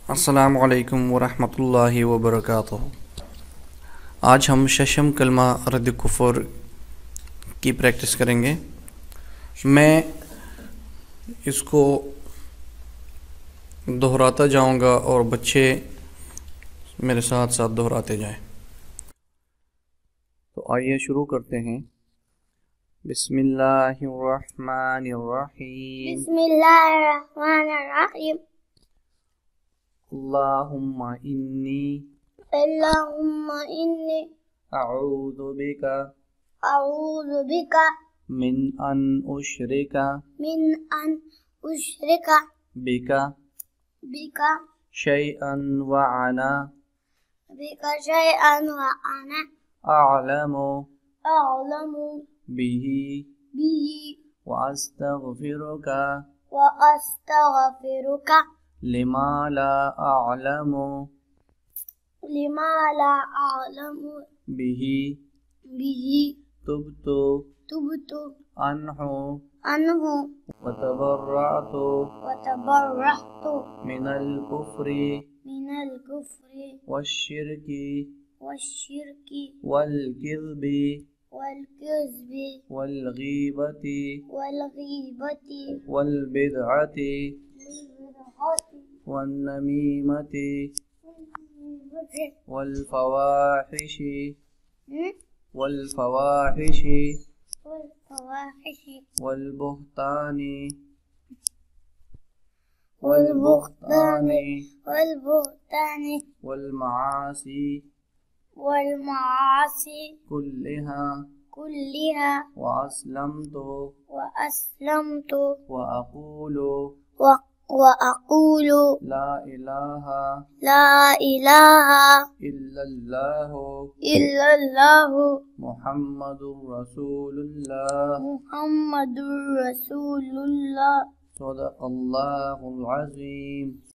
अस्सलामु अलैकुम वरहमतुल्लाहि वबरकातुहू। आज हम शशम कलमा रद्द कुफर की प्रैक्टिस करेंगे। मैं इसको दोहराता जाऊंगा और बच्चे मेरे साथ साथ दोहराते जाएं। तो आइए शुरू करते हैं। बिस्मिल्लाहिर्रहमानिर्रहीम। बिस्मिल्लाहिर्रहमानिर्रहीम। अल्लाहुम्मा इन्नी अऊज़ु बिका मिन अन उशरिका बिका शैअन व अना अअलमु बिही व अस्तगफिरुका लिमा ला अअलमु बिही तुब्तु अन्हु व तबर्रअतु मिनल कुफ्री वश्शिरकी वल किज़्बी वल गीबती वल बिदअती वन नमीमती वल फवाहिशी वल बुहतानी वल मासी कुल्लिहा व अस्लमतु व अक़ूलु ला इलाहा इल्लल्लाहु मुहम्मदुर रसूलुल्लाह सदक़ल्लाहुल अज़ीम।